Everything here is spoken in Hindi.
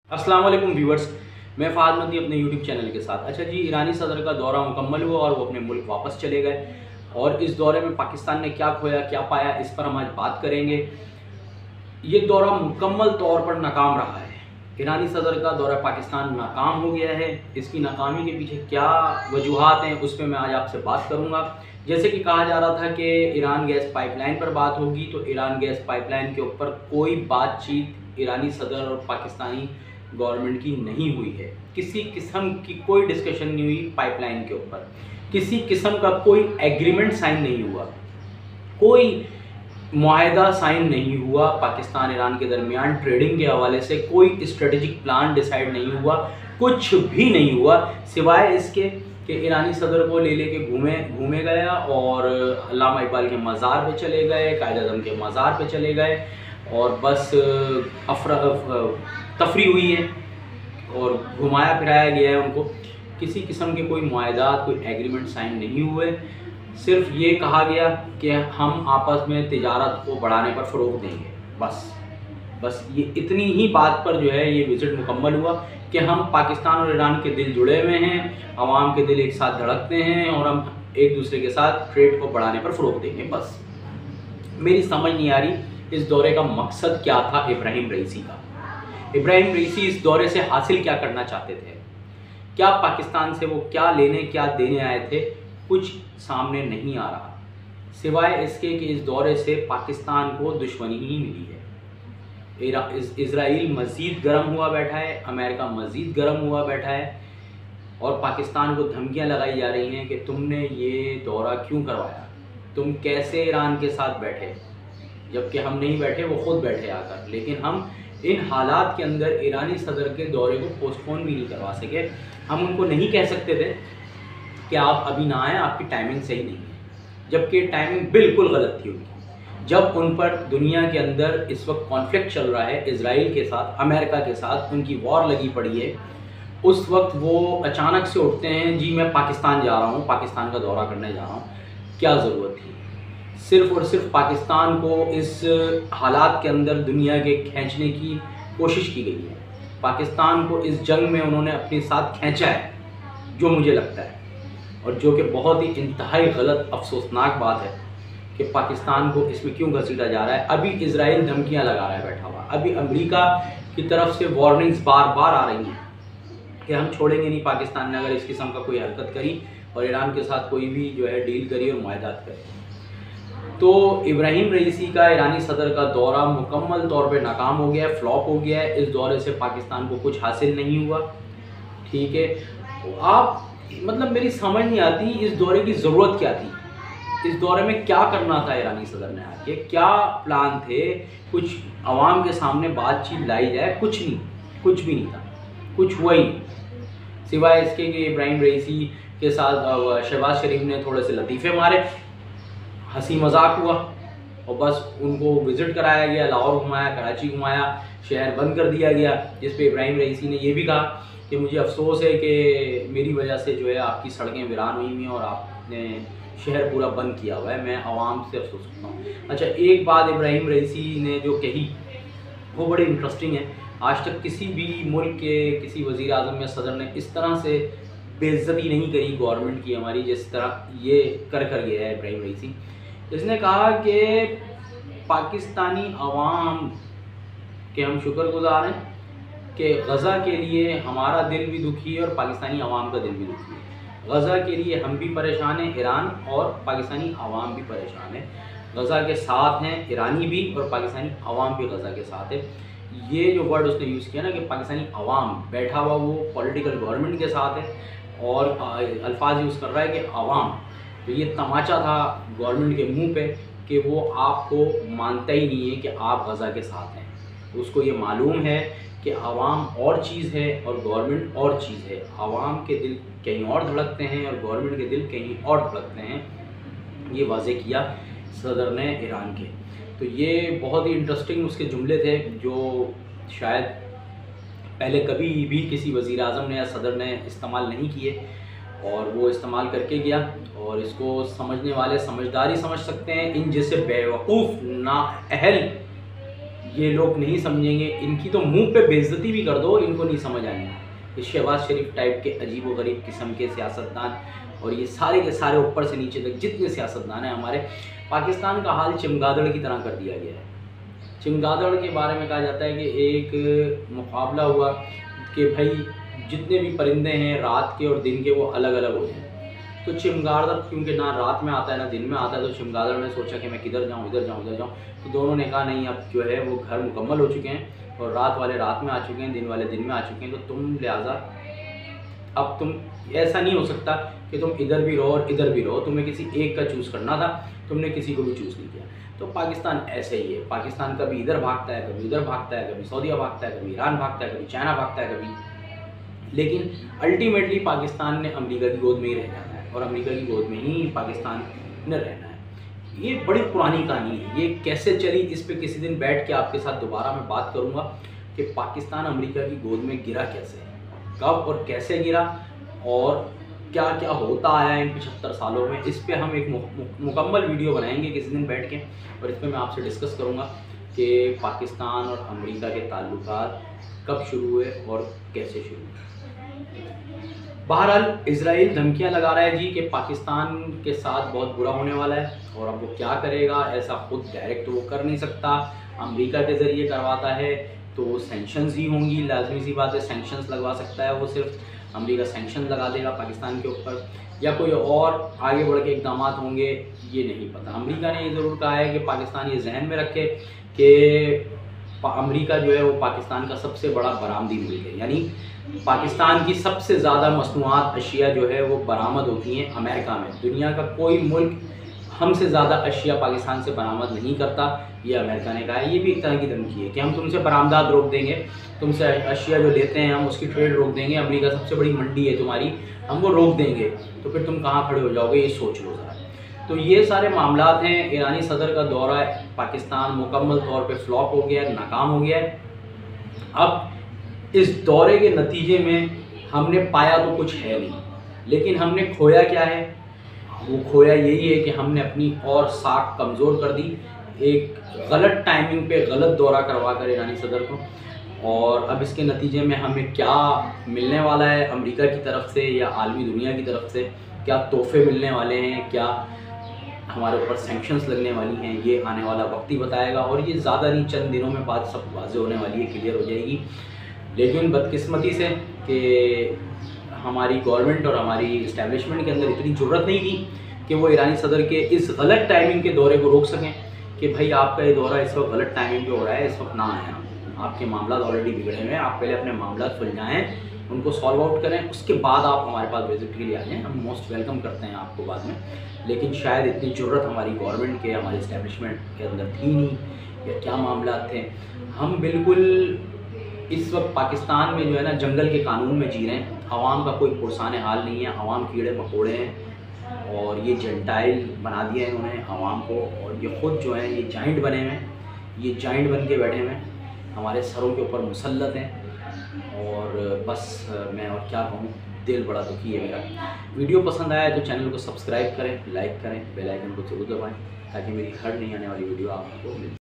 अस्सलाम वालेकुम व्यूअर्स, मैं फ़ाहद मदी अपने यूट्यूब चैनल के साथ। अच्छा जी, ईरानी सदर का दौरा मुकम्मल हुआ और वो अपने मुल्क वापस चले गए और इस दौरे में पाकिस्तान ने क्या खोया, क्या पाया, इस पर हम आज बात करेंगे। ये दौरा मुकम्मल तौर पर नाकाम रहा है। ईरानी सदर का दौरा पाकिस्तान नाकाम हो गया है। इसकी नाकामी के पीछे क्या वजूहात हैं, उस पर मैं आज आपसे बात करूँगा। जैसे कि कहा जा रहा था कि ईरान गैस पाइपलाइन पर बात होगी, तो ईरान गैस पाइपलाइन के ऊपर कोई बातचीत ईरानी सदर और पाकिस्तानी गवर्नमेंट की नहीं हुई है। किसी किस्म की कोई डिस्कशन नहीं हुई पाइपलाइन के ऊपर, किसी किस्म का कोई एग्रीमेंट साइन नहीं हुआ, कोई मुआहदा साइन नहीं हुआ पाकिस्तान ईरान के दरमियान। ट्रेडिंग के हवाले से कोई स्ट्रेटेजिक प्लान डिसाइड नहीं हुआ, कुछ भी नहीं हुआ सिवाय इसके कि ईरानी सदर को ले लेके घूमे गया और अल्लामा इकबाल के मज़ार पे चले गए, कायद-ए-आज़म के मज़ार पे चले गए और बस तफरी हुई है और घुमाया फिराया गया है उनको। किसी किस्म के कोई मुआहदात, कोई एग्रीमेंट साइन नहीं हुए। सिर्फ ये कहा गया कि हम आपस में तिजारत को बढ़ाने पर फ़रोग़ देंगे, बस ये इतनी ही बात पर जो है ये विज़िट मुकम्मल हुआ कि हम पाकिस्तान और ईरान के दिल जुड़े हुए हैं, आवाम के दिल एक साथ धड़कते हैं और हम एक दूसरे के साथ ट्रेड को बढ़ाने पर फ़रोग़ देंगे। बस मेरी समझ नहीं आ रही इस दौरे का मकसद क्या था इब्राहिम रईसी का। इब्राहिम रईसी इस दौरे से हासिल क्या करना चाहते थे, क्या पाकिस्तान से वो क्या लेने क्या देने आए थे, कुछ सामने नहीं आ रहा सिवाय इसके कि इस दौरे से पाकिस्तान को दुश्मनी ही मिली है। इज़राइल मज़ीद गर्म हुआ बैठा है, अमेरिका मज़ीद गर्म हुआ बैठा है और पाकिस्तान को धमकियां लगाई जा रही हैं कि तुमने ये दौरा क्यों करवाया, तुम कैसे ईरान के साथ बैठे, जबकि हम नहीं बैठे, वो ख़ुद बैठे आकर। लेकिन हम इन हालात के अंदर ईरानी सदर के दौरे को पोस्टपोन भी नहीं करवा सके। हम उनको नहीं कह सकते थे कि आप अभी ना आएँ, आपकी टाइमिंग सही नहीं है, जबकि टाइमिंग बिल्कुल गलत थी उनकी। जब उन पर दुनिया के अंदर इस वक्त कॉन्फ्लिक्ट चल रहा है, इज़राइल के साथ, अमेरिका के साथ उनकी वॉर लगी पड़ी है, उस वक्त वो अचानक से उठते हैं, जी मैं पाकिस्तान जा रहा हूँ, पाकिस्तान का दौरा करने जा रहा हूँ। क्या ज़रूरत थी? सिर्फ़ और सिर्फ पाकिस्तान को इस हालात के अंदर दुनिया के खींचने की कोशिश की गई है। पाकिस्तान को इस जंग में उन्होंने अपने साथ खींचा है, जो मुझे लगता है, और जो कि बहुत ही इंतहाई गलत अफसोसनाक बात है कि पाकिस्तान को इसमें क्यों घसीटा जा रहा है। अभी इज़राइल धमकियां लगा रहा है बैठा हुआ, अभी अमेरिका की तरफ से वार्निंग्स बार बार आ रही हैं कि हम छोड़ेंगे नहीं पाकिस्तान ने अगर इस किस्म का कोई हरकत करी और ईरान के साथ कोई भी जो है डील करी और मुआहदात करी। तो इब्राहिम रईसी का ईरानी सदर का दौरा मुकम्मल तौर पे नाकाम हो गया है, फ्लॉप हो गया है। इस दौरे से पाकिस्तान को कुछ हासिल नहीं हुआ, ठीक है। आप मतलब मेरी समझ नहीं आती इस दौरे की ज़रूरत क्या थी, इस दौरे में क्या करना था ईरानी सदर ने आके, क्या प्लान थे, कुछ आवाम के सामने बातचीत लाई जाए, कुछ नहीं, कुछ भी नहीं था, कुछ हुआ ही नहीं सिवाय इसके कि इब्राहिम रईसी के साथ शहबाज शरीफ ने थोड़े से लतीफ़े मारे, हंसी मजाक हुआ और बस उनको विज़िट कराया गया, लाहौर घुमाया, कराची घुमाया, शहर बंद कर दिया गया। जिस पे इब्राहिम रईसी ने ये भी कहा कि मुझे अफसोस है कि मेरी वजह से जो है आपकी सड़कें वीरान हुई हुई हैं और आपने शहर पूरा बंद किया हुआ है, मैं आवाम से अफसोस करता हूँ। अच्छा, एक बात इब्राहिम रईसी ने जो कही वो बड़ी इंटरेस्टिंग है। आज तक किसी भी मुल्क के किसी वज़ीर आज़म या सदर ने इस तरह से बेइज्जती नहीं करी गवर्नमेंट की हमारी, जिस तरह ये कर गया है इब्राहिम रईसी। इसने कहा कि पाकिस्तानी अवाम के हम शुक्रगुज़ार हैं कि गज़ा के लिए हमारा दिल भी दुखी है और पाकिस्तानी अवाम का दिल भी दुखी है। गज़ा के लिए हम भी परेशान हैं, ईरान और पाकिस्तानी अवाम भी परेशान है। गज़ा के साथ हैं ईरानी भी और पाकिस्तानी अवाम भी गज़ा के साथ है। ये जो वर्ड उसने यूज़ किया ना कि पाकिस्तानी अवाम, बैठा हुआ वो पॉलिटिकल गवर्नमेंट के साथ है और अल्फाज यूज़ कर रहा है कि अवाम, तो ये तमाचा था गवर्नमेंट के मुंह पे कि वो आपको मानता ही नहीं है कि आप गज़ा के साथ हैं। उसको ये मालूम है कि आवाम और चीज़ है और गवर्नमेंट और चीज़ है। आवाम के दिल कहीं और धड़कते हैं और गवर्नमेंट के दिल कहीं और धड़कते हैं। ये वाज़ेह किया सदर ने ईरान के। तो ये बहुत ही इंटरेस्टिंग उसके जुमले थे जो शायद पहले कभी भी किसी वज़ीर आज़म ने या सदर ने इस्तेमाल नहीं किए और वो इस्तेमाल करके गया। और इसको समझने वाले समझदारी समझ सकते हैं, इन जैसे बेवकूफ़ नाअहल ये लोग नहीं समझेंगे, इनकी तो मुंह पे बेइज्जती भी कर दो, इनको नहीं समझ आनी। ये शहबाज शरीफ टाइप के अजीब व गरीब किस्म के सियासतदान और ये सारे के सारे ऊपर से नीचे तक जितने सियासतदान हैं हमारे, पाकिस्तान का हाल चमगादड़ की तरह कर दिया गया है। चमगादड़ के बारे में कहा जाता है कि एक मुकाबला हुआ कि भाई जितने भी परिंदे हैं रात के और दिन के वो अलग अलग हो जाएं। तो चमगादड़ क्योंकि ना रात में आता है ना दिन में आता है, तो चमगादड़ ने सोचा कि मैं किधर जाऊँ, इधर जाऊँ, इधर जाऊँ। तो दोनों ने कहा नहीं, अब जो है वो घर मुकम्मल हो चुके हैं और रात वाले रात में आ चुके हैं, दिन वाले दिन में आ चुके हैं। तो तुम लिहाजा अब तुम ऐसा नहीं हो सकता कि तुम इधर भी रहो और इधर भी रहो, तुम्हें किसी एक का चूज़ करना था, तुमने किसी को भी चूज़ नहीं किया। तो पाकिस्तान ऐसे ही है, पाकिस्तान कभी इधर भागता है, कभी उधर भागता है, कभी सऊदीया भागता है, कभी ईरान भागता है, कभी चाइना भागता है, कभी, लेकिन अल्टीमेटली पाकिस्तान ने अमेरिका की गोद में ही रह जाना है और अमेरिका की गोद में ही पाकिस्तान ने रहना है। ये बड़ी पुरानी कहानी है, ये कैसे चली इस पे किसी दिन बैठ के आपके साथ दोबारा मैं बात करूँगा कि पाकिस्तान अमेरिका की गोद में गिरा कैसे, कब और कैसे गिरा और क्या क्या होता आया इन 75 सालों में। इस पे हम एक मुकम्मल वीडियो बनाएंगे किसी दिन बैठ के और इस पे मैं आपसे डिस्कस करूँगा कि पाकिस्तान और अमेरिका के ताल्लुकात कब शुरू हुए और कैसे शुरू हुए। बहरहाल इजराइल धमकियां लगा रहा है जी कि पाकिस्तान के साथ बहुत बुरा होने वाला है और अब वो क्या करेगा, ऐसा खुद डायरेक्ट वो कर नहीं सकता, अमेरिका के ज़रिए करवाता है तो सैंक्शंस ही होंगी, लाजमी सी बात है। सैंक्शंस लगवा सकता है वो, सिर्फ अमेरिका सैंक्शन लगा देगा पाकिस्तान के ऊपर, या कोई और आगे बढ़ के इकदाम होंगे, ये नहीं पता। अमेरिका ने ये ज़रूर कहा है कि पाकिस्तान ये जहन में रखे कि अमेरिका जो है वो पाकिस्तान का सबसे बड़ा बरामदी मुल्क है, यानी पाकिस्तान की सबसे ज़्यादा मसनूआत अशिया जो है वो बरामद होती हैं अमेरिका में। दुनिया का कोई मुल्क हमसे ज़्यादा अशिया पाकिस्तान से बरामद नहीं करता, ये अमेरिका ने कहा है। ये भी एक तरह की धमकी है कि हम तुमसे बरामदात रोक देंगे, तुमसे अशिया जो लेते हैं हम उसकी ट्रेड रोक देंगे, अमेरिका सबसे बड़ी मंडी है तुम्हारी, हम वो रोक देंगे, तो फिर तुम कहाँ खड़े हो जाओगे, ये सोच लो ज़रा। तो ये सारे मामलात हैं। ईरानी सदर का दौरा पाकिस्तान मुकम्मल तौर पे फ्लॉप हो गया है, नाकाम हो गया है। अब इस दौरे के नतीजे में हमने पाया तो कुछ है नहीं, लेकिन हमने खोया क्या है, वो खोया यही है कि हमने अपनी और साख कमज़ोर कर दी, एक गलत टाइमिंग पे गलत दौरा करवा कर ईरानी सदर को। और अब इसके नतीजे में हमें क्या मिलने वाला है अमेरिका की तरफ से या आलमी दुनिया की तरफ से, क्या तोहफे मिलने वाले हैं, क्या हमारे ऊपर सैंक्शंस लगने वाली हैं, ये आने वाला वक्त ही बताएगा। और ये ज़्यादा नहीं, चंद दिनों में बात सब वाज़े होने वाली है, क्लियर हो जाएगी। लेकिन बदकिस्मती से कि हमारी गवर्नमेंट और हमारी इस्टेब्लिशमेंट के अंदर इतनी ज़रूरत नहीं थी कि वो ईरानी सदर के इस गलत टाइमिंग के दौरे को रोक सकें कि भाई आपका ये दौरा इस वक्त गलत टाइमिंग पे हो रहा है, इस वक्त ना आए, आपके मामला ऑलरेडी बिगड़े हुए हैं, आप पहले अपने मामला सुलझाएँ, उनको सॉल्व आउट करें, उसके बाद आप हमारे पास विजिट के लिए आ जाएँ, हम मोस्ट वेलकम करते हैं आपको बाद में। लेकिन शायद इतनी ज़रूरत हमारी गवर्नमेंट के, हमारी इस्टेब्लिशमेंट के अंदर थी नहीं, या क्या मामला थे। हम बिल्कुल इस वक्त पाकिस्तान में जो है ना जंगल के कानून में जी रहे हैं, आवाम का कोई पुरसान हाल नहीं है, आवाम कीड़े मकोड़े हैं और ये जेंटाइल बना दिया है इन्होंने आवाम को, और ये ख़ुद जो है ये जाइंट बने हुए हैं, ये जाइंट बन के बैठे हुए हैं, हमारे सरों के ऊपर मुसल्लत हैं। और बस मैं और क्या कहूँ, दिल बड़ा दुखी है मेरा। वीडियो पसंद आया तो चैनल को सब्सक्राइब करें, लाइक करें, बेल आइकन को जरूर दबाएं ताकि मेरी हर नई आने वाली वीडियो आपको मिले।